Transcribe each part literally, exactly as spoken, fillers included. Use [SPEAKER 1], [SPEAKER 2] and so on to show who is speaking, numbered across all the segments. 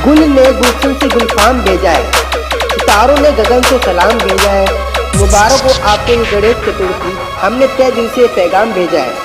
[SPEAKER 1] गुल ने गुलशन से गुलफाम भेजा है, सितारों ने गगन से सलाम भेजा है। मुबारक हो आपके गणेश चतुर्थी, हमने तय दिल से पैगाम भेजा है।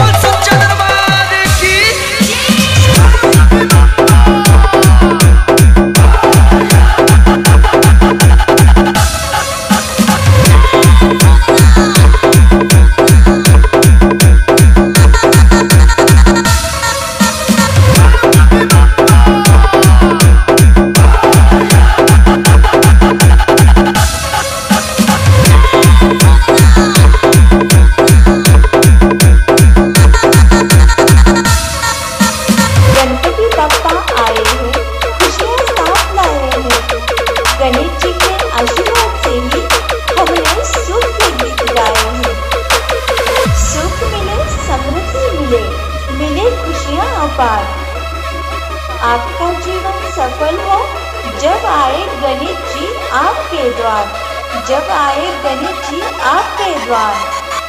[SPEAKER 2] आपका जीवन सफल हो जब आए गणेश जी आपके द्वार, जब आए गणेश जी आपके द्वार।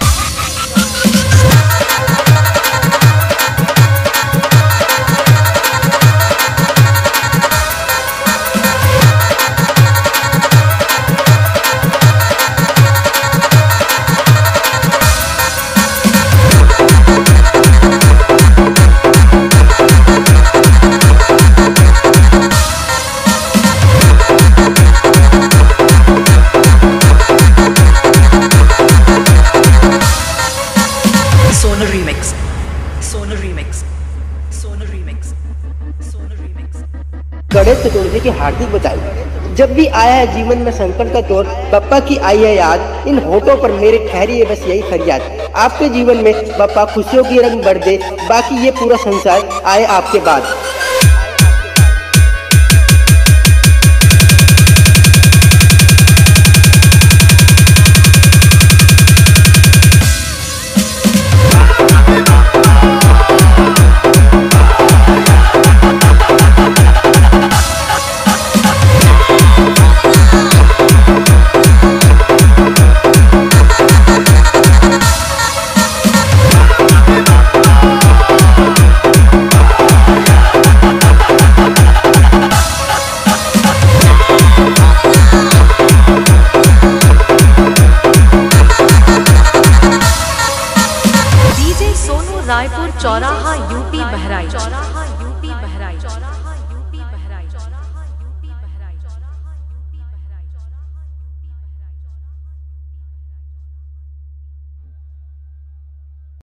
[SPEAKER 3] Sona remix, Sona remix, Sona remix, Sona remix।
[SPEAKER 1] Ganesh Chaturthi की हार्दिक बधाई। जब भी आया है जीवन में संकट का दौर, बप्पा की आई है याद, इन होठों पर मेरे ठहरी है बस यही फरियाद। आपके जीवन में बप्पा खुशियों की रंग भर दे, बाकी ये पूरा संसार आए आपके बाद।
[SPEAKER 4] रायपुर चौराहा यूपी बहराइच।